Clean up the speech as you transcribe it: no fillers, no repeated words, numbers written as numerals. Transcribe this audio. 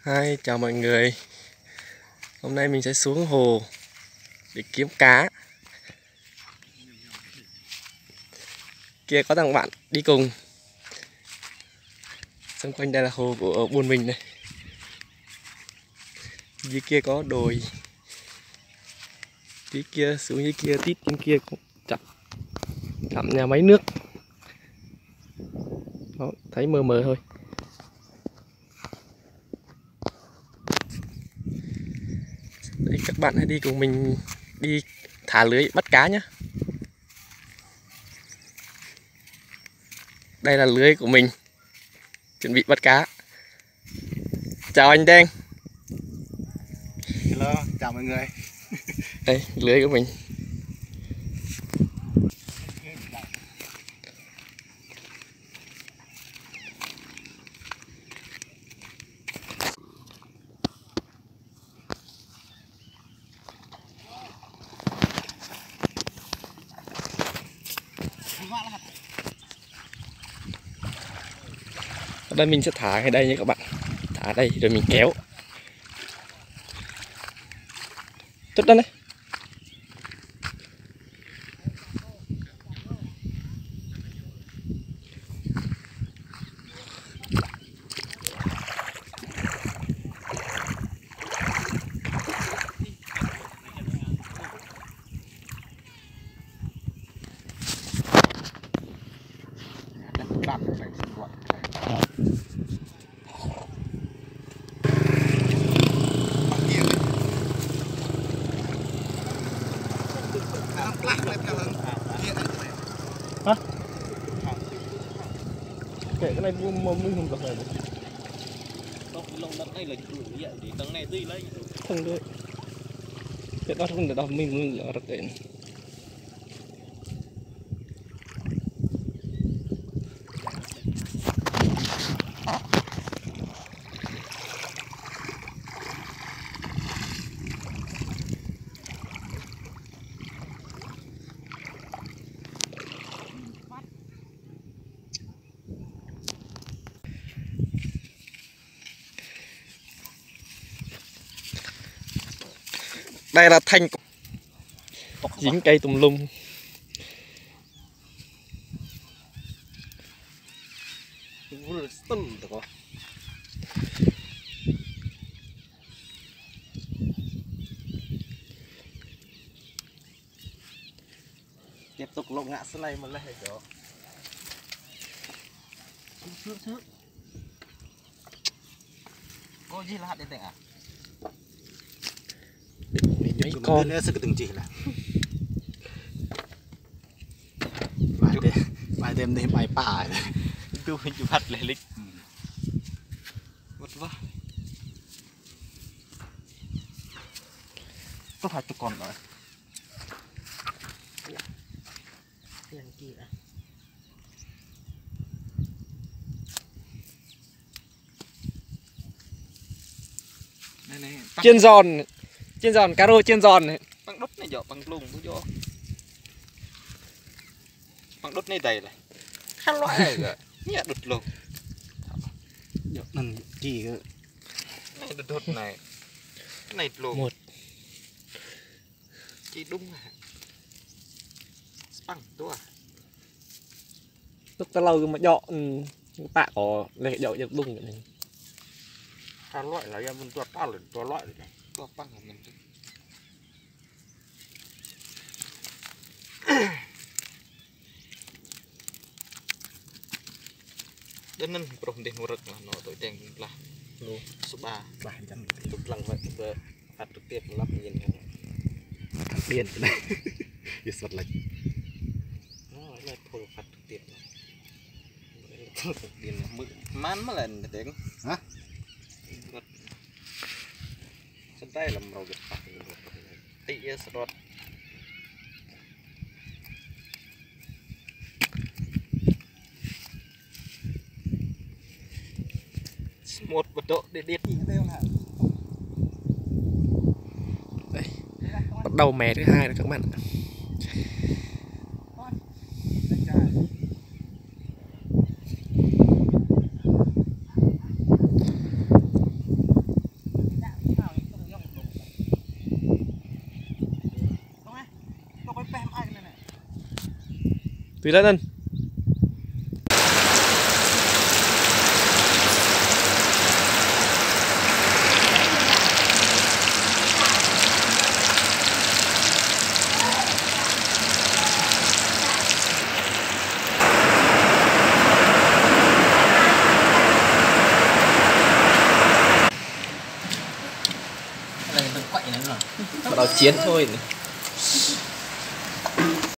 Hi, chào mọi người. Hôm nay mình sẽ xuống hồ để kiếm cá. Kia có thằng bạn đi cùng. Xung quanh đây là hồ của buôn mình này. Dưới kia có đồi. Dưới kia xuống dưới kia tít bên kia cũng chạm nhà máy nước. Đó, thấy mờ mờ thôi. Đây, các bạn hãy đi cùng mình đi thả lưới bắt cá nhé. Đây là lưới của mình, chuẩn bị bắt cá. Chào anh Đen. Hello, chào mọi người. Đây, lưới của mình. Ở đây mình sẽ thả ở đây nha các bạn. Thả ở đây rồi mình kéo. Tốt đó đấy. Hả? Kệ cái này mình không có phải. Lông đất này là chủ vậy thì tầng này gì lấy Không được. Cái đó không được đâu, mình ở rất đấy. Đây là thanh dính cây tùm lum. Tiếp tục lộng ngã sân này mà lại đó. Sướng. Có gì là hạt đến đây à? Con nữa sẽ từng chỉ là. Bài đêm đây bàiป่rồi. tôi hình chụp hạt lệ lịch vất vả có phải chục con rồi. này chiên giòn cá rô chiên giòn này. bằng đốt này dọ bằng lùng cũng dọ bằng đốt này đầy này khá loại rồi nhẹ đột lùng Nằm chỉ này đột này lùng Một chỉ đúng à bằng tua lúc ta lâu mà dọ tạ có lệ dọ được đúng vậy này. khá loại là em mình tua ta lên tua loại rồi tua bằng của mình đến nên prom đến một rực là nó tối đen là luôn số 3 bài chân tục lăng vậy vừa phạt trực tiếp lắp nhìn điên cái này. Đi sọt lệch. nó là thôi phạt trực tiếp điên mực man mà lần tiếng Hả? chân tay làm màu được phạt tị sọt một bật độ để điên Đây, bắt đầu mẻ thứ hai rồi các bạn. Tùy lên anh. Bắt đầu chiến thôi.